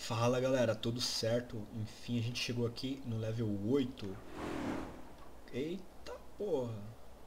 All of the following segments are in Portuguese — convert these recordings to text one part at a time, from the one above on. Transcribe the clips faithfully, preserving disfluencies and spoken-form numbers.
Fala galera, tudo certo? Enfim, a gente chegou aqui no level oito. Eita porra!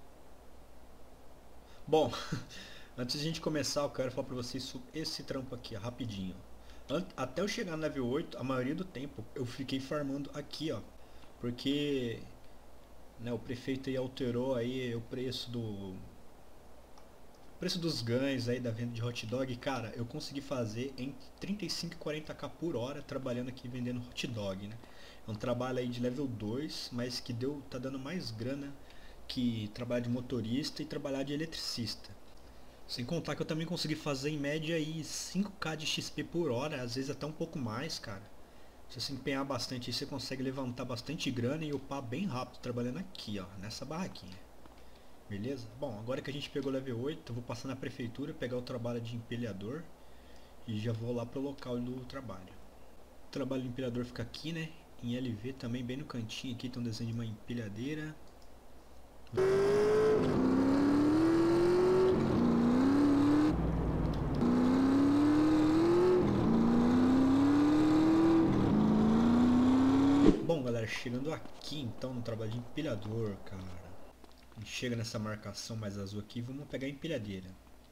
Bom, antes de a gente começar, eu quero falar pra vocês sobre esse trampo aqui, ó, rapidinho. Ant- Até eu chegar no level oito, a maioria do tempo eu fiquei farmando aqui, ó. Porque né, o prefeito aí alterou aí o preço do o preço dos ganhos aí da venda de hot dog. Cara, eu consegui fazer entre trinta e cinco e quarenta k por hora trabalhando aqui vendendo hot dog, né? É um trabalho aí de level dois, mas que deu tá dando mais grana que trabalhar de motorista e trabalhar de eletricista. Sem contar que eu também consegui fazer em média aí cinco k de X P por hora, às vezes até um pouco mais, cara. Se você empenhar bastante, você consegue levantar bastante grana e upar bem rápido trabalhando aqui, ó, nessa barraquinha. Beleza? Bom, agora que a gente pegou o level oito, eu vou passar na prefeitura, pegar o trabalho de empilhador e já vou lá pro local do trabalho. O trabalho de empilhador fica aqui, né? Em L V também, bem no cantinho aqui, tem um desenho de uma empilhadeira. Bom, galera, chegando aqui então no trabalho de empilhador, cara. A gente chega nessa marcação mais azul aqui, vamos pegar a empilhadeira.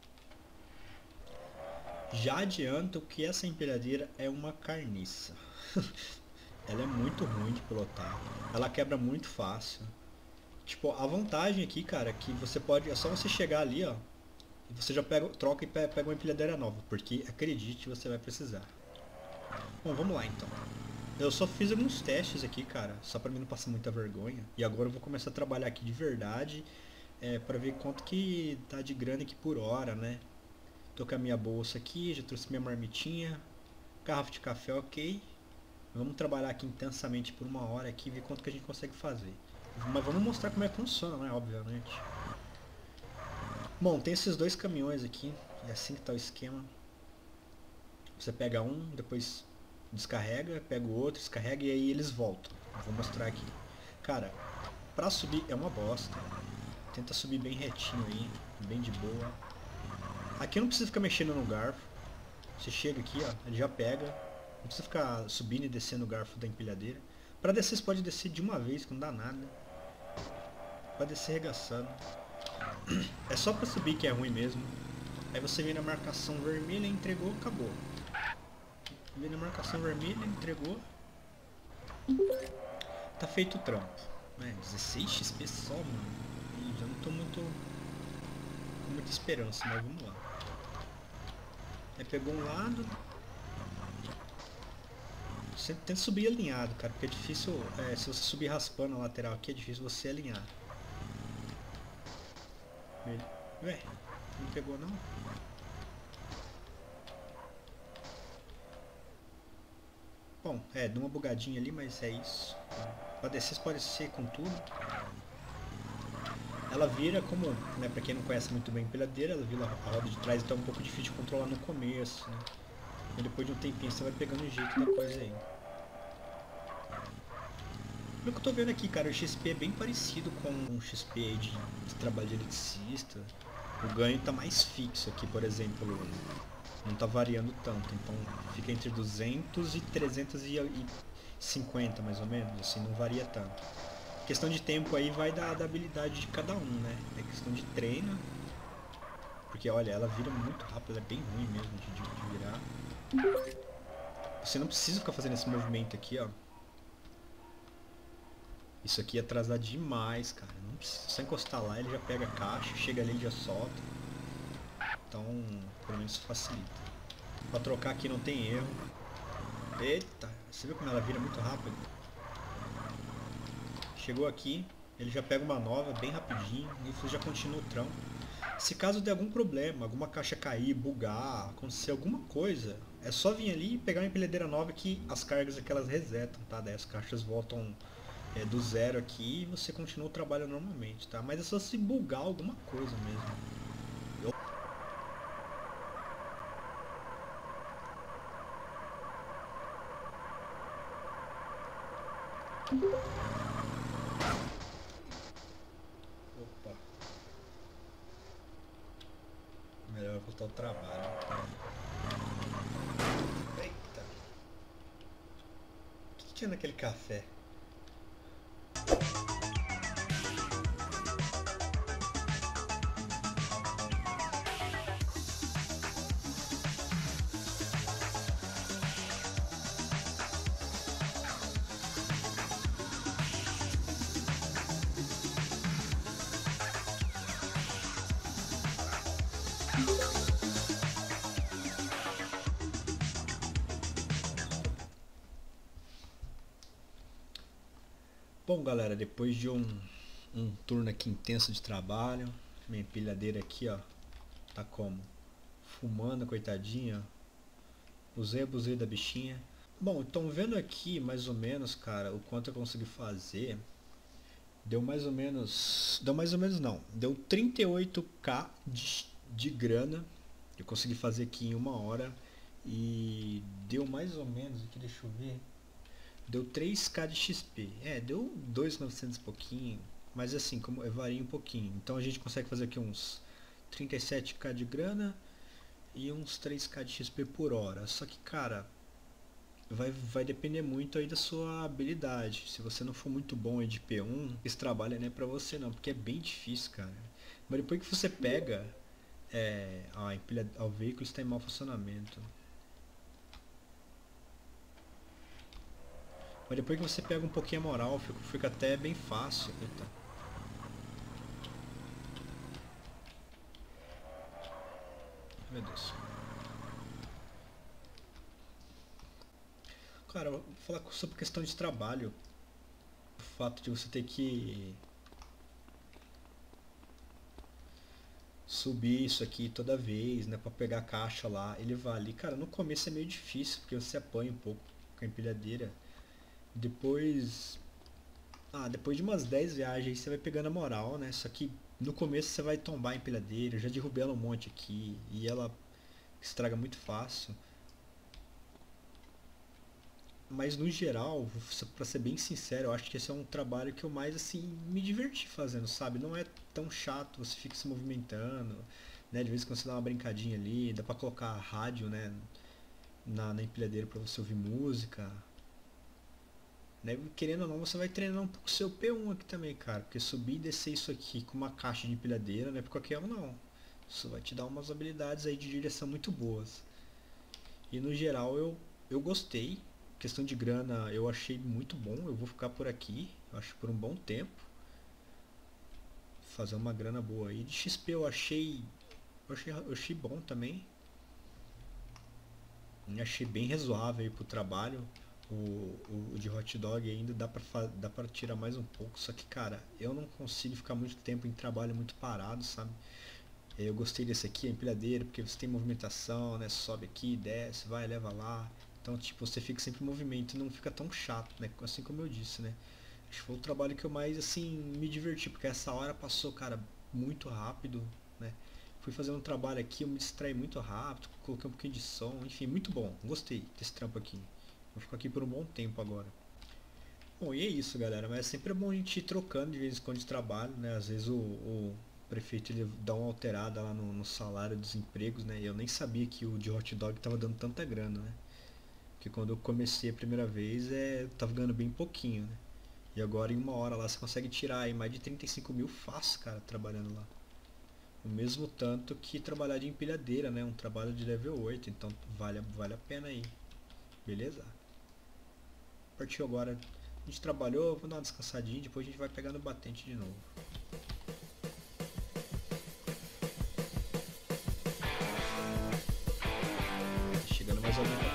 Já adianto que essa empilhadeira é uma carniça. Ela é muito ruim de pilotar. Ela quebra muito fácil. Tipo, a vantagem aqui, cara, é que você pode. É só você chegar ali, ó. E você já pega, troca e pega uma empilhadeira nova. Porque acredite, você vai precisar. Bom, vamos lá então. Eu só fiz alguns testes aqui, cara. Só pra mim não passar muita vergonha. E agora eu vou começar a trabalhar aqui de verdade. É, pra ver quanto que tá de grana aqui por hora, né? Tô com a minha bolsa aqui, já trouxe minha marmitinha. Garrafa de café, ok. Vamos trabalhar aqui intensamente por uma hora aqui e ver quanto que a gente consegue fazer. Mas vamos mostrar como é que funciona, né? Obviamente. Bom, tem esses dois caminhões aqui. É assim que tá o esquema. Você pega um, depois descarrega, pega o outro, descarrega e aí eles voltam. Vou mostrar aqui. Cara, pra subir é uma bosta. Tenta subir bem retinho aí, bem de boa. Aqui não precisa ficar mexendo no garfo. Você chega aqui, ó, ele já pega. Não precisa ficar subindo e descendo o garfo da empilhadeira. Pra descer você pode descer de uma vez, que não dá nada. Pode descer regaçando. É só pra subir que é ruim mesmo. Aí você vem na marcação vermelha, entregou, acabou. Vem na marcação vermelha, entregou. Tá feito o trampo. É, dezesseis X P só, mano. E já não tô muito com muita esperança, mas vamos lá. Aí pegou um lado. Você tenta subir alinhado, cara, porque é difícil. É, se você subir raspando a lateral aqui, é difícil você alinhar. Ué, não pegou não? Bom, é, deu uma bugadinha ali, mas é isso. Pra descer pode ser com tudo. Ela vira como, né, pra quem não conhece muito bem a empilhadeira, ela vira a roda de trás, então é um pouco difícil de controlar no começo, né? E depois de um tempinho você vai pegando o jeito da coisa aí. Pelo que eu tô vendo aqui, cara, o X P é bem parecido com o X P aí de, de trabalho de eletricista. O ganho tá mais fixo aqui, por exemplo, não tá variando tanto, então fica entre duzentos e trezentos e cinquenta mais ou menos, assim, não varia tanto. Questão de tempo aí vai da, da habilidade de cada um, né? É questão de treino, porque olha, ela vira muito rápido, ela é bem ruim mesmo de, de, de virar. Você não precisa ficar fazendo esse movimento aqui, ó. Isso aqui é atrasar demais, cara. Não precisa só encostar lá, ele já pega a caixa, chega ali e já solta. Então, pelo menos facilita. Pra trocar aqui não tem erro. Eita, você viu como ela vira muito rápido? Chegou aqui, ele já pega uma nova bem rapidinho e você já continua o trampo. Se caso der algum problema, alguma caixa cair, bugar, acontecer alguma coisa, é só vir ali e pegar uma empilhadeira nova que as cargas aquelas resetam, tá? Daí as caixas voltam é, do zero aqui e você continua o trabalho normalmente, tá? Mas é só se bugar alguma coisa mesmo. Opa, melhor voltar ao trabalho. Eita. tinha naquele café? Bom, galera, depois de um, um turno aqui intenso de trabalho, minha empilhadeira aqui, ó, tá como? Fumando, coitadinha. Usei, abusei da bichinha. Bom, então vendo aqui mais ou menos, cara, o quanto eu consegui fazer, deu mais ou menos, deu mais ou menos não, deu trinta e oito k de, de grana. Eu consegui fazer aqui em uma hora e deu mais ou menos, aqui deixa eu ver. Deu três k de X P. É, deu dois mil e novecentos e pouquinho. Mas assim, como varia um pouquinho. Então a gente consegue fazer aqui uns trinta e sete k de grana e uns três k de X P por hora. Só que, cara, vai, vai depender muito aí da sua habilidade. Se você não for muito bom aí de P um, esse trabalho não é pra você não, porque é bem difícil, cara. Mas depois que você pega, é, a empilha, o veículo está em mau funcionamento. Mas depois que você pega um pouquinho a moral, fica, fica até bem fácil. Eita. Meu Deus. Cara, vou falar sobre questão de trabalho. O fato de você ter que subir isso aqui toda vez, né, pra pegar a caixa lá, ele vale. Cara, no começo é meio difícil, porque você apanha um pouco com a empilhadeira. Depois, ah, depois de umas dez viagens você vai pegando a moral, né? Só que no começo você vai tombar a empilhadeira. Eu já derrubei ela um monte aqui e ela estraga muito fácil. Mas no geral, pra ser bem sincero, eu acho que esse é um trabalho que eu mais assim me diverti fazendo, sabe? Não é tão chato, você fica se movimentando, né? De vez em quando você dá uma brincadinha ali, dá pra colocar rádio, né? Na, na empilhadeira pra você ouvir música. Né? Querendo ou não, você vai treinando um pouco o seu P um aqui também, cara. Porque subir e descer isso aqui com uma caixa de empilhadeira não é pra qualquer um, não. Isso vai te dar umas habilidades aí de direção muito boas. E no geral eu, eu gostei. Questão de grana eu achei muito bom. Eu vou ficar por aqui, eu acho por um bom tempo. Fazer uma grana boa aí. De X P eu achei. Eu achei, eu achei bom também. Eu achei bem razoável aí pro trabalho. O, o, o de hot dog ainda dá pra, dá pra tirar mais um pouco. Só que, cara, eu não consigo ficar muito tempo em trabalho muito parado, sabe? Eu gostei desse aqui, a empilhadeira, porque você tem movimentação, né? Sobe aqui, desce, vai, leva lá. Então, tipo, você fica sempre em movimento e não fica tão chato, né? Assim como eu disse, né? Acho que foi o trabalho que eu mais, assim, me diverti, porque essa hora passou, cara, muito rápido, né? Fui fazendo um trabalho aqui, eu me distraí muito rápido, coloquei um pouquinho de som, enfim, muito bom. Gostei desse trampo aqui. Vou ficar aqui por um bom tempo agora. Bom, e é isso, galera. Mas é sempre bom a gente ir trocando de vez em quando de trabalho, né? Às vezes o, o prefeito ele dá uma alterada lá no, no salário dos empregos, né? E eu nem sabia que o de hot dog tava dando tanta grana, né? Porque quando eu comecei a primeira vez, é, eu tava ganhando bem pouquinho, né? E agora em uma hora lá você consegue tirar aí mais de trinta e cinco mil fácil, cara, trabalhando lá. O mesmo tanto que trabalhar de empilhadeira, né? Um trabalho de level oito, então vale, vale a pena aí. Beleza? Partiu agora. A gente trabalhou, vou dar uma descansadinha, depois a gente vai pegar no batente de novo. Chegando mais alguém.